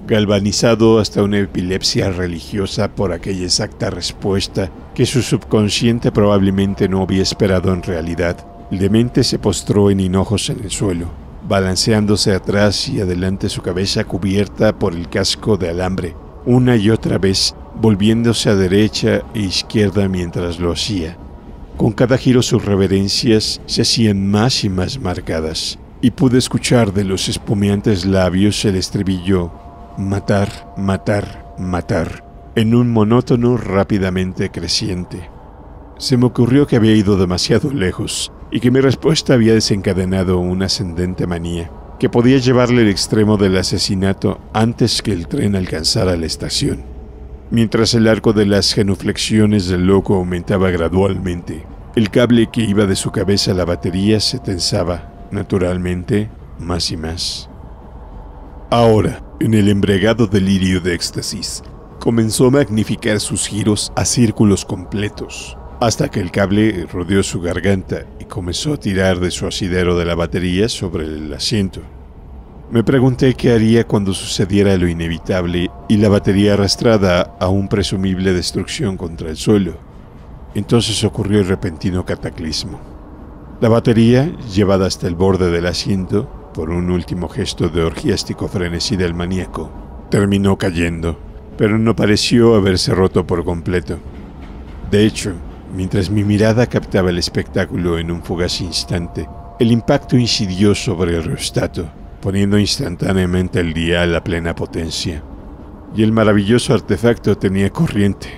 galvanizado hasta una epilepsia religiosa por aquella exacta respuesta que su subconsciente probablemente no había esperado en realidad. El demente se postró en hinojos en el suelo, balanceándose atrás y adelante, su cabeza cubierta por el casco de alambre, una y otra vez volviéndose a derecha e izquierda mientras lo hacía. Con cada giro sus reverencias se hacían más y más marcadas, y pude escuchar de los espumeantes labios el estribillo «matar, matar, matar», en un monótono rápidamente creciente. Se me ocurrió que había ido demasiado lejos y que mi respuesta había desencadenado una ascendente manía, que podía llevarle al extremo del asesinato antes que el tren alcanzara la estación. Mientras el arco de las genuflexiones del loco aumentaba gradualmente, el cable que iba de su cabeza a la batería se tensaba, naturalmente, más y más. Ahora, en el embriagado delirio de éxtasis, comenzó a magnificar sus giros a círculos completos, hasta que el cable rodeó su garganta y comenzó a tirar de su asidero de la batería sobre el asiento. Me pregunté qué haría cuando sucediera lo inevitable y la batería arrastrada a un presumible destrucción contra el suelo. Entonces ocurrió el repentino cataclismo. La batería, llevada hasta el borde del asiento, por un último gesto de orgiástico frenesí del maníaco, terminó cayendo, pero no pareció haberse roto por completo. De hecho, mientras mi mirada captaba el espectáculo en un fugaz instante, el impacto incidió sobre el rheostato, poniendo instantáneamente el dial a plena potencia, y el maravilloso artefacto tenía corriente.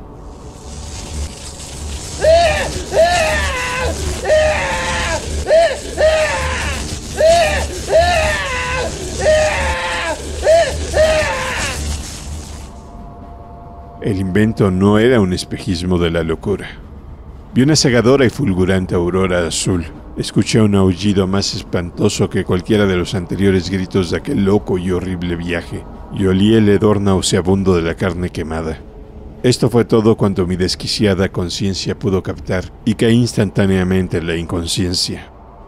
El invento no era un espejismo de la locura. Vi una cegadora y fulgurante aurora azul. Escuché un aullido más espantoso que cualquiera de los anteriores gritos de aquel loco y horrible viaje, y olí el hedor nauseabundo de la carne quemada. Esto fue todo cuanto mi desquiciada conciencia pudo captar, y caí instantáneamente en la inconsciencia.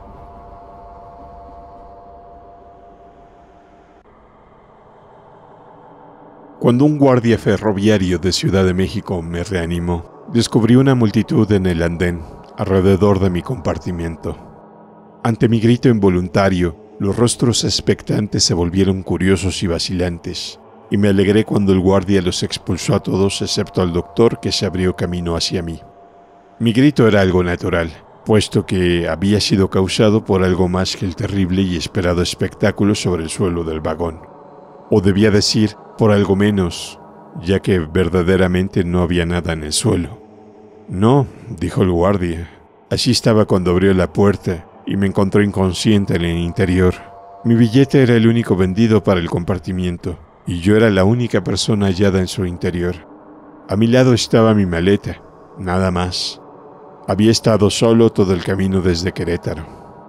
Cuando un guardia ferroviario de Ciudad de México me reanimó, descubrí una multitud en el andén, alrededor de mi compartimiento. Ante mi grito involuntario, los rostros expectantes se volvieron curiosos y vacilantes, y me alegré cuando el guardia los expulsó a todos excepto al doctor, que se abrió camino hacia mí. Mi grito era algo natural, puesto que había sido causado por algo más que el terrible y esperado espectáculo sobre el suelo del vagón. O debía decir, por algo menos, ya que verdaderamente no había nada en el suelo. «No», dijo el guardia. Así estaba cuando abrió la puerta y me encontró inconsciente en el interior. Mi billete era el único vendido para el compartimiento, y yo era la única persona hallada en su interior. A mi lado estaba mi maleta, nada más. Había estado solo todo el camino desde Querétaro.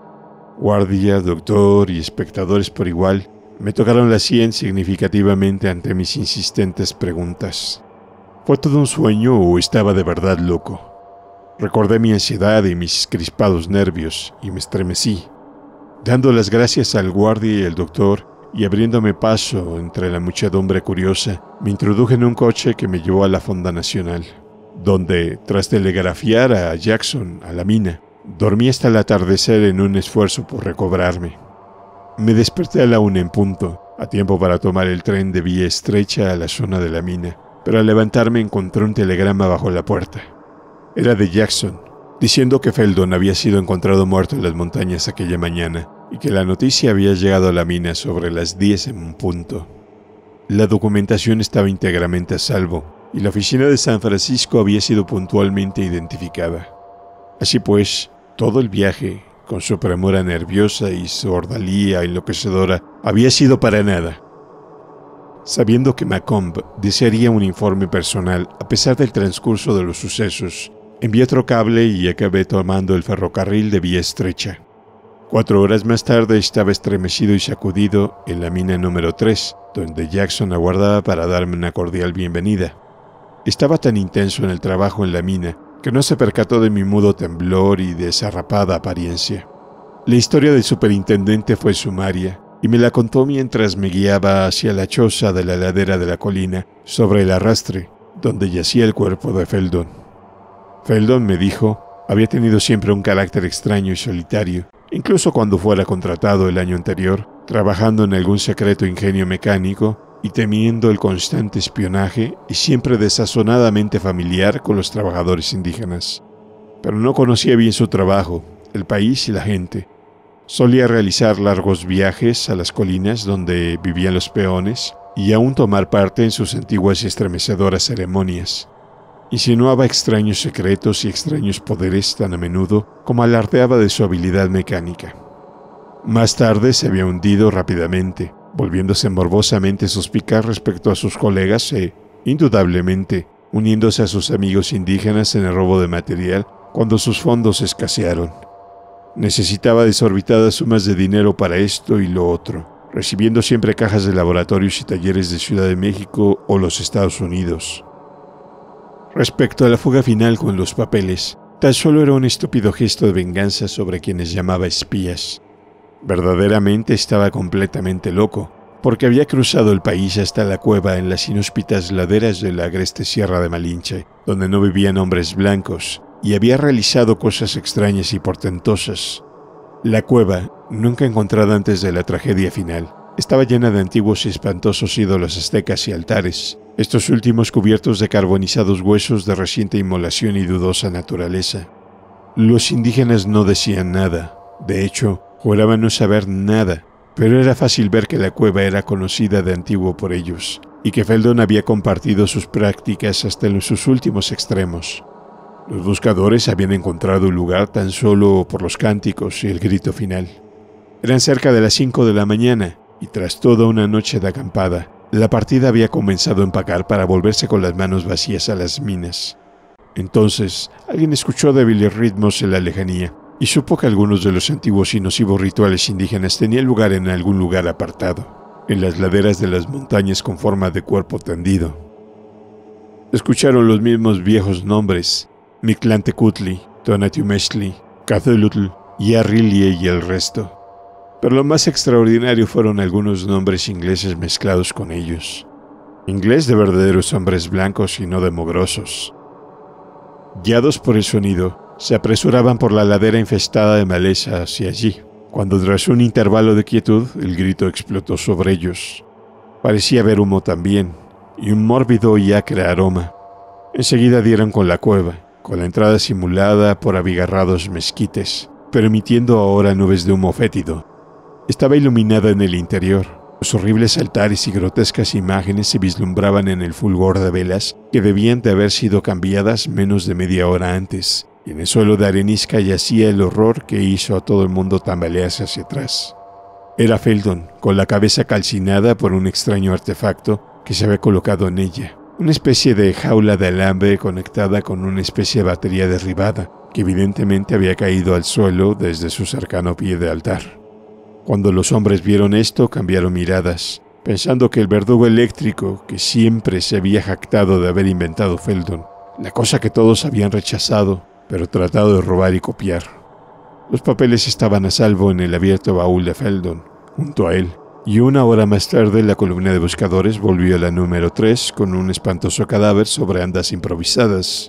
Guardia, doctor y espectadores por igual me tocaron la sien significativamente ante mis insistentes preguntas. ¿Fue todo un sueño o estaba de verdad loco? Recordé mi ansiedad y mis crispados nervios y me estremecí. Dando las gracias al guardia y al doctor y abriéndome paso entre la muchedumbre curiosa, me introduje en un coche que me llevó a la Fonda Nacional, donde, tras telegrafiar a Jackson a la mina, dormí hasta el atardecer en un esfuerzo por recobrarme. Me desperté a la una en punto, a tiempo para tomar el tren de vía estrecha a la zona de la mina, pero al levantarme encontré un telegrama bajo la puerta. Era de Jackson, diciendo que Feldon había sido encontrado muerto en las montañas aquella mañana y que la noticia había llegado a la mina sobre las diez en punto. La documentación estaba íntegramente a salvo y la oficina de San Francisco había sido puntualmente identificada. Así pues, todo el viaje, con su premura nerviosa y su ordalía enloquecedora, había sido para nada. Sabiendo que Macomb desearía un informe personal a pesar del transcurso de los sucesos, envié otro cable y acabé tomando el ferrocarril de vía estrecha. Cuatro horas más tarde estaba estremecido y sacudido en la mina número tres, donde Jackson aguardaba para darme una cordial bienvenida. Estaba tan intenso en el trabajo en la mina que no se percató de mi mudo temblor y desarrapada apariencia. La historia del superintendente fue sumaria, y me la contó mientras me guiaba hacia la choza de la ladera de la colina, sobre el arrastre, donde yacía el cuerpo de Feldon. Feldon, me dijo, había tenido siempre un carácter extraño y solitario, incluso cuando fuera contratado el año anterior, trabajando en algún secreto ingenio mecánico y temiendo el constante espionaje y siempre desazonadamente familiar con los trabajadores indígenas. Pero no conocía bien su trabajo, el país y la gente. Solía realizar largos viajes a las colinas donde vivían los peones y aún tomar parte en sus antiguas y estremecedoras ceremonias. Insinuaba extraños secretos y extraños poderes tan a menudo como alardeaba de su habilidad mecánica. Más tarde se había hundido rápidamente, volviéndose morbosamente suspicaz respecto a sus colegas e, indudablemente, uniéndose a sus amigos indígenas en el robo de material cuando sus fondos escasearon. Necesitaba desorbitadas sumas de dinero para esto y lo otro, recibiendo siempre cajas de laboratorios y talleres de Ciudad de México o los Estados Unidos. Respecto a la fuga final con los papeles, tan solo era un estúpido gesto de venganza sobre quienes llamaba espías. Verdaderamente estaba completamente loco, porque había cruzado el país hasta la cueva en las inhóspitas laderas de la agreste Sierra de Malinche, donde no vivían hombres blancos, y había realizado cosas extrañas y portentosas. La cueva, nunca encontrada antes de la tragedia final, estaba llena de antiguos y espantosos ídolos aztecas y altares, estos últimos cubiertos de carbonizados huesos de reciente inmolación y dudosa naturaleza. Los indígenas no decían nada, de hecho, juraban no saber nada, pero era fácil ver que la cueva era conocida de antiguo por ellos, y que Feldon había compartido sus prácticas hasta en sus últimos extremos. Los buscadores habían encontrado el lugar tan solo por los cánticos y el grito final. Eran cerca de las cinco de la mañana, y tras toda una noche de acampada, la partida había comenzado a empacar para volverse con las manos vacías a las minas. Entonces, alguien escuchó débiles ritmos en la lejanía, y supo que algunos de los antiguos y nocivos rituales indígenas tenían lugar en algún lugar apartado, en las laderas de las montañas con forma de cuerpo tendido. Escucharon los mismos viejos nombres, Mictlantecutli, Tonatiuhmechtli, Catholutl, Yarrilie y el resto. Pero lo más extraordinario fueron algunos nombres ingleses mezclados con ellos. Inglés de verdaderos hombres blancos y no de mugrosos. Guiados por el sonido, se apresuraban por la ladera infestada de maleza hacia allí, cuando tras un intervalo de quietud el grito explotó sobre ellos. Parecía haber humo también, y un mórbido y acre aroma. Enseguida dieron con la cueva, con la entrada simulada por abigarrados mezquites, pero emitiendo ahora nubes de humo fétido. Estaba iluminada en el interior. Los horribles altares y grotescas imágenes se vislumbraban en el fulgor de velas que debían de haber sido cambiadas menos de media hora antes, y en el suelo de arenisca yacía el horror que hizo a todo el mundo tambalearse hacia atrás. Era Feldon, con la cabeza calcinada por un extraño artefacto que se había colocado en ella, una especie de jaula de alambre conectada con una especie de batería derribada, que evidentemente había caído al suelo desde su cercano pie de altar. Cuando los hombres vieron esto, cambiaron miradas, pensando que el verdugo eléctrico que siempre se había jactado de haber inventado Feldon, la cosa que todos habían rechazado, pero tratado de robar y copiar. Los papeles estaban a salvo en el abierto baúl de Feldon, junto a él, y una hora más tarde la columna de buscadores volvió a la número tres con un espantoso cadáver sobre andas improvisadas.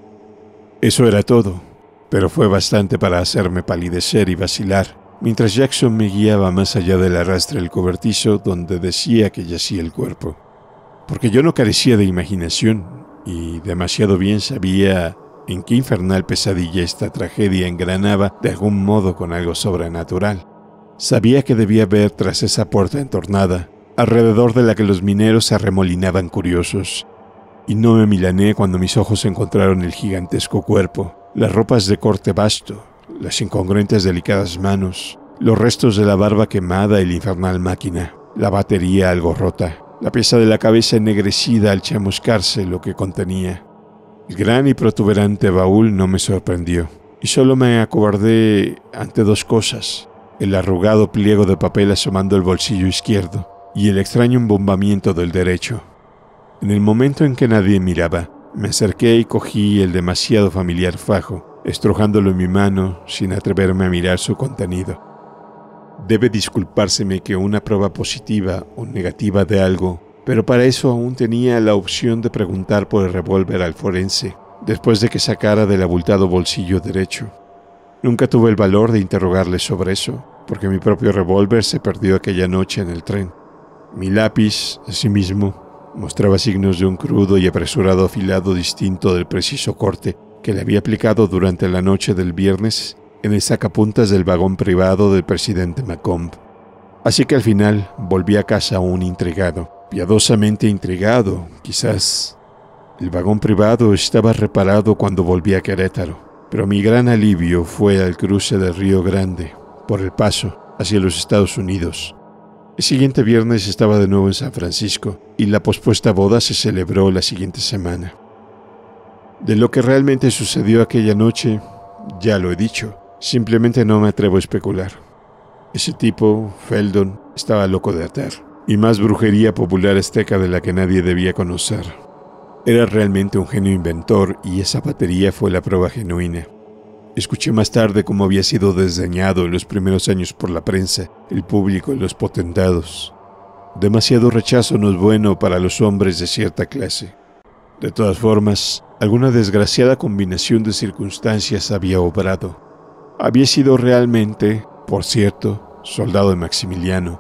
Eso era todo, pero fue bastante para hacerme palidecer y vacilar, mientras Jackson me guiaba más allá del arrastre del cobertizo donde decía que yacía el cuerpo. Porque yo no carecía de imaginación, y demasiado bien sabía en qué infernal pesadilla esta tragedia engranaba de algún modo con algo sobrenatural. Sabía que debía ver tras esa puerta entornada, alrededor de la que los mineros se arremolinaban curiosos, y no me milané cuando mis ojos encontraron el gigantesco cuerpo, las ropas de corte vasto, las incongruentes delicadas manos, los restos de la barba quemada y la infernal máquina, la batería algo rota, la pieza de la cabeza ennegrecida al chamuscarse lo que contenía. El gran y protuberante baúl no me sorprendió, y solo me acobardé ante dos cosas: el arrugado pliego de papel asomando el bolsillo izquierdo y el extraño embombamiento del derecho. En el momento en que nadie miraba, me acerqué y cogí el demasiado familiar fajo, estrujándolo en mi mano sin atreverme a mirar su contenido. Debe disculpárseme que una prueba positiva o negativa de algo, pero para eso aún tenía la opción de preguntar por el revólver al forense, después de que sacara del abultado bolsillo derecho. Nunca tuve el valor de interrogarle sobre eso, porque mi propio revólver se perdió aquella noche en el tren. Mi lápiz, asimismo, mostraba signos de un crudo y apresurado afilado distinto del preciso corte que le había aplicado durante la noche del viernes en el sacapuntas del vagón privado del presidente Macomb. Así que al final volví a casa aún intrigado, piadosamente intrigado, quizás. El vagón privado estaba reparado cuando volví a Querétaro, pero mi gran alivio fue al cruce del Río Grande, por El Paso, hacia los Estados Unidos. El siguiente viernes estaba de nuevo en San Francisco y la pospuesta boda se celebró la siguiente semana. De lo que realmente sucedió aquella noche, ya lo he dicho, simplemente no me atrevo a especular. Ese tipo, Feldon, estaba loco de atar, y más brujería popular azteca de la que nadie debía conocer. Era realmente un genio inventor y esa batería fue la prueba genuina. Escuché más tarde cómo había sido desdeñado en los primeros años por la prensa, el público y los potentados. Demasiado rechazo no es bueno para los hombres de cierta clase. De todas formas, alguna desgraciada combinación de circunstancias había obrado. Había sido realmente, por cierto, soldado de Maximiliano.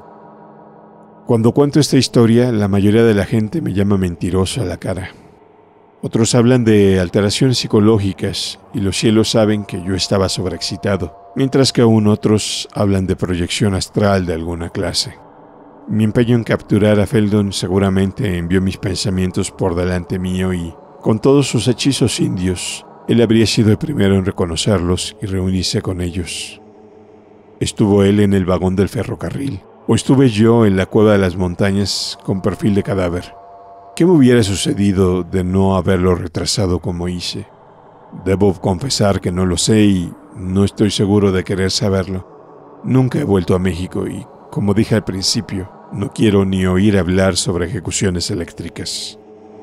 Cuando cuento esta historia, la mayoría de la gente me llama mentiroso a la cara. Otros hablan de alteraciones psicológicas y los cielos saben que yo estaba sobreexcitado, mientras que aún otros hablan de proyección astral de alguna clase. Mi empeño en capturar a Feldon seguramente envió mis pensamientos por delante mío y, con todos sus hechizos indios, él habría sido el primero en reconocerlos y reunirse con ellos. ¿Estuvo él en el vagón del ferrocarril? ¿O estuve yo en la cueva de las montañas con perfil de cadáver? ¿Qué me hubiera sucedido de no haberlo retrasado como hice? Debo confesar que no lo sé y no estoy seguro de querer saberlo. Nunca he vuelto a México y, como dije al principio, no quiero ni oír hablar sobre ejecuciones eléctricas.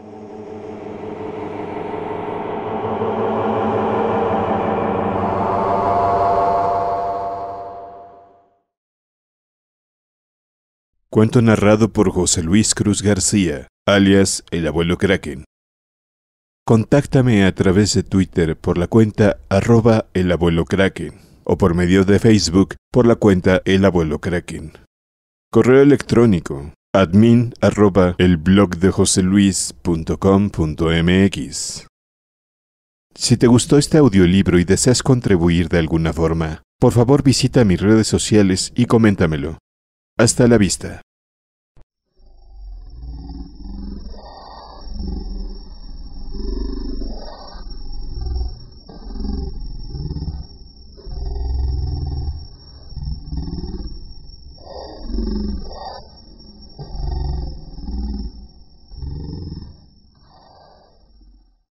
Cuento narrado por José Luis Cruz García, alias El Abuelo Kraken. Contáctame a través de Twitter por la cuenta arroba El Abuelo Kraken o por medio de Facebook por la cuenta El Abuelo Kraken. Correo electrónico admin arroba el blog de joseluis punto com punto mx. Si te gustó este audiolibro y deseas contribuir de alguna forma, por favor visita mis redes sociales y coméntamelo. Hasta la vista.